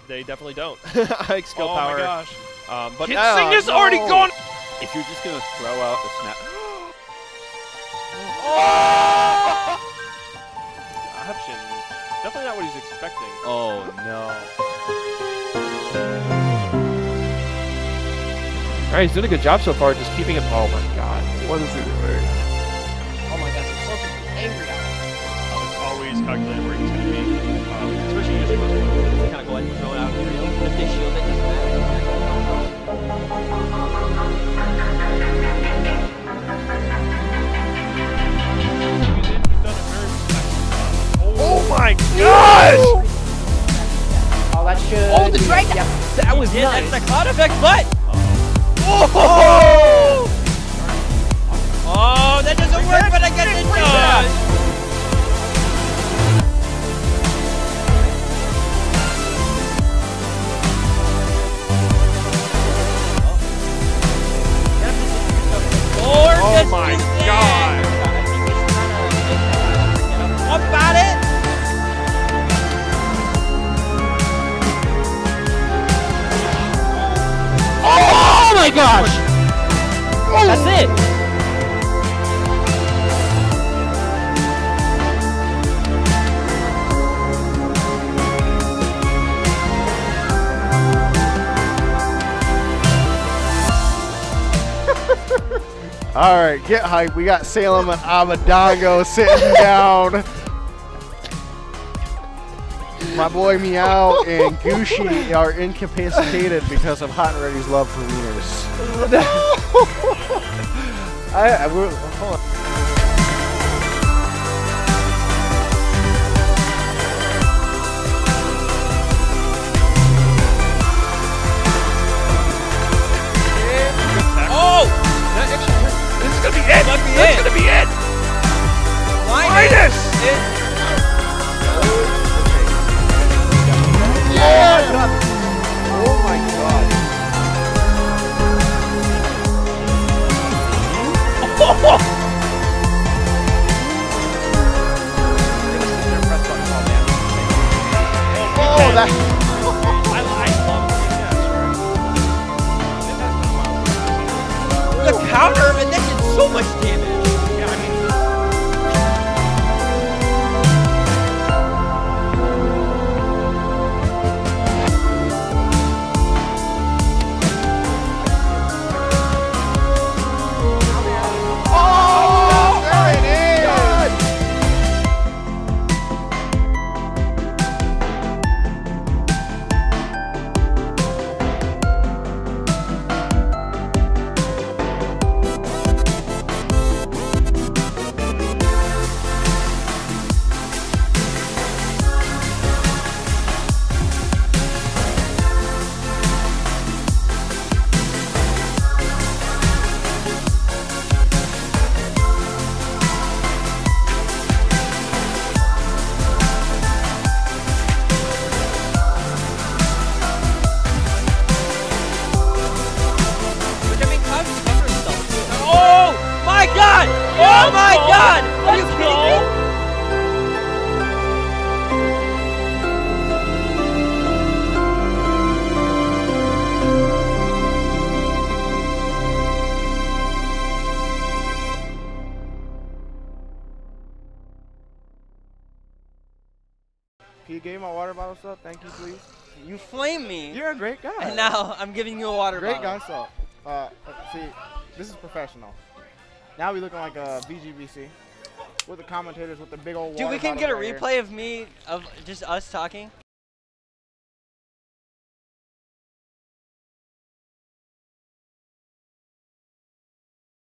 they definitely don't. Hike skill power. Oh my gosh. But Kitsing is already gone. If you're just gonna throw out the snap. Option. Definitely not what he's expecting. Oh no. Alright, he's doing a good job so far, just keeping it. Oh my god. What is he doing? Oh my gosh, I'm so angry now. It's always calculated where he's going to be. Especially using this one. Kind of go ahead and throw it out here. If they shield it, doesn't matter. Oh my gosh! Oh, that should. Oh, the dragon! Yeah, that was Yeah, nice. that's the cloud effect, but. Oh! Oh, that doesn't work, but I guess it does. Oh my god! What about it? Oh my gosh! That's it. All right, get hype. We got Salem and Abadongo sitting down. My boy Meow and Gooshi are incapacitated because of Hot and Ready's love for wieners. Hold on. Oh! That extra turn. This is going to be it! Might be That's it. going to be it! Minus! Oh my god. Oh, that. I love The counter, and that did so much damage. Yeah, I mean, Oh my god! Oh my god! Are you kidding me? Can you give me my water bottle stuff? Thank you, please. You flame me. You're a great guy. And now I'm giving you a water Great bottle. guy, so see, this is professional. Now we looking like a VGBC with the commentators with the big old. Dude, water we can bottle get a right here. replay of me, of just us talking.